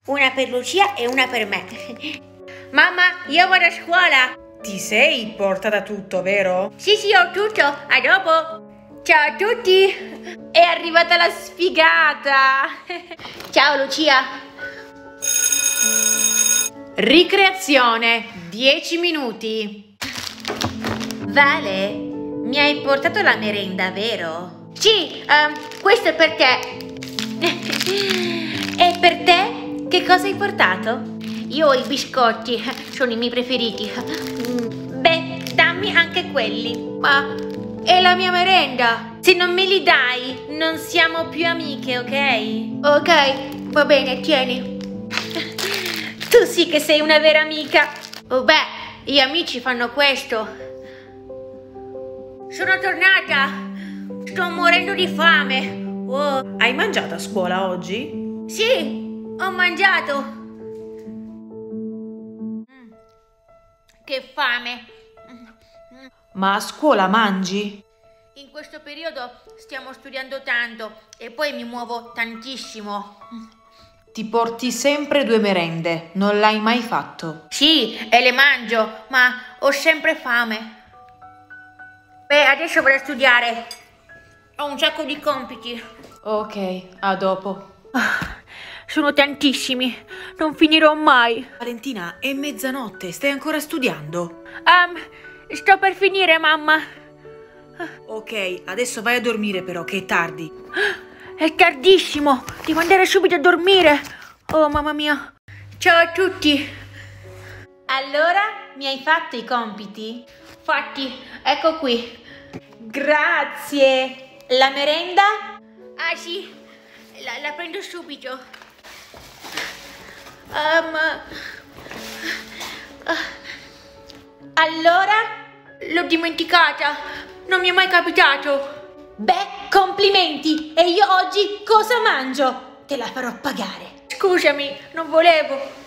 Una per Lucia e una per me. Mamma, io vado a scuola. Ti sei portata tutto, vero? Sì, ho tutto. A dopo. Ciao a tutti. È arrivata la sfigata. Ciao Lucia. Ricreazione, 10 minuti. Vale, mi hai portato la merenda, vero? Sì, questo è per te. E per te? Che cosa hai portato? Io ho i biscotti, sono i miei preferiti. Beh, dammi anche quelli. Ma è la mia merenda. Se non me li dai, non siamo più amiche, ok? Ok, va bene, tieni. Tu sì che sei una vera amica. Oh beh, gli amici fanno questo. Sono tornata. Sto morendo di fame. Oh. Hai mangiato a scuola oggi? Sì, ho mangiato. Che fame. Ma a scuola mangi? In questo periodo stiamo studiando tanto e poi mi muovo tantissimo. Ti porti sempre 2 merende, non l'hai mai fatto? Sì, e le mangio, ma ho sempre fame. Beh, adesso vado a studiare. Ho un sacco di compiti. Ok, a dopo. Sono tantissimi, non finirò mai. Valentina, è mezzanotte, stai ancora studiando? Sto per finire, mamma. Ok, adesso vai a dormire però, che è tardi. È tardissimo, devo andare subito a dormire. Oh, mamma mia. Ciao a tutti. Allora, mi hai fatto i compiti? Fatti, ecco qui. Grazie. La merenda? Ah sì, la prendo subito. Allora, l'ho dimenticata. Non mi è mai capitato. Beh, complimenti. E io oggi cosa mangio? Te la farò pagare. Scusami, non volevo.